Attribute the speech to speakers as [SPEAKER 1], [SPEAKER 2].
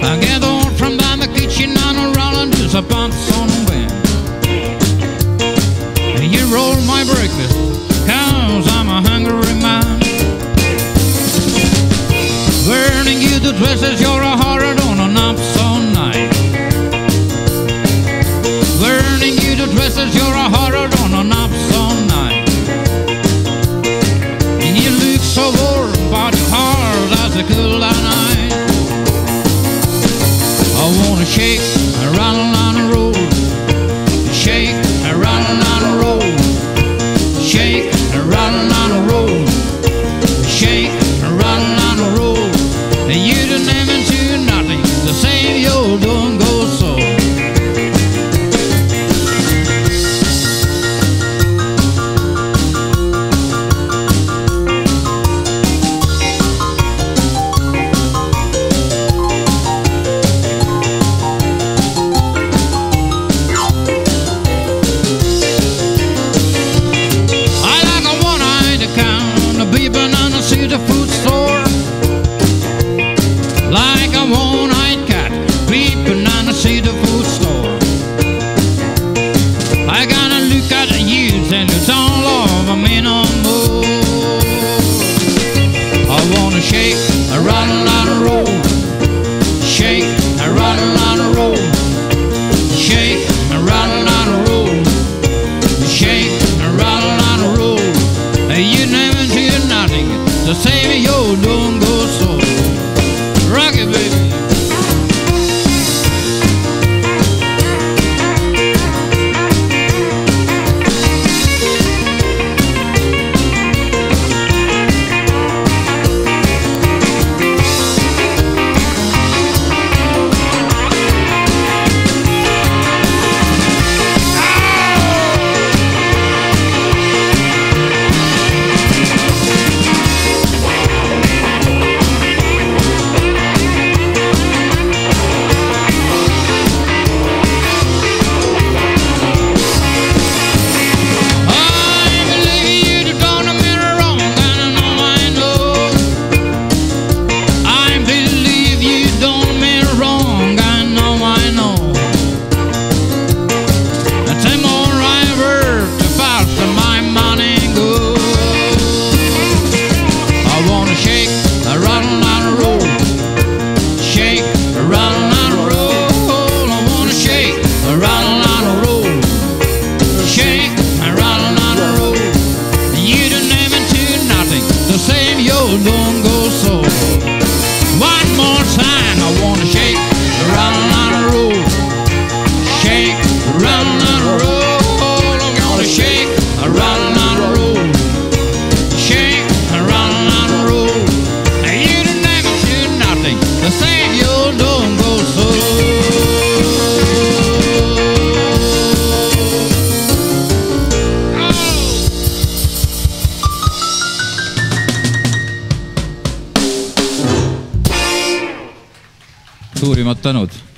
[SPEAKER 1] I get on from down the kitchen and I roll and do some bumps on the wind. You roll my breakfast, cause I'm a hungry man. Burning you to dresses, you're a horror on an ups all night. Burning you to dresses, you're a horror on an ups all night. And you look so warm, but hard as a cool night. I wanna shake and rattle on the road. Shake and rattle on the road. Shake and rattle on the road. Shake and rattle on the road. And you don't even do nothing to save your don't go so. See the food store like a one-eyed cat creeping on the see the food store. I gotta look at you and you don't love me no more. I wanna shake and rattle on the road. Shake and rattle on the road. Shake and rattle on the road. Shake and rattle on the road. You never do nothing to save your don't go so. Rock it, baby. Don't go so. One more time, I wanna shake, rattle on the road. Shake, rattle on the road. I'm gonna shake, rattle on the road. Shake, rattle on the road. You don't never do nothing to save your don't go so. Suurimad tänud.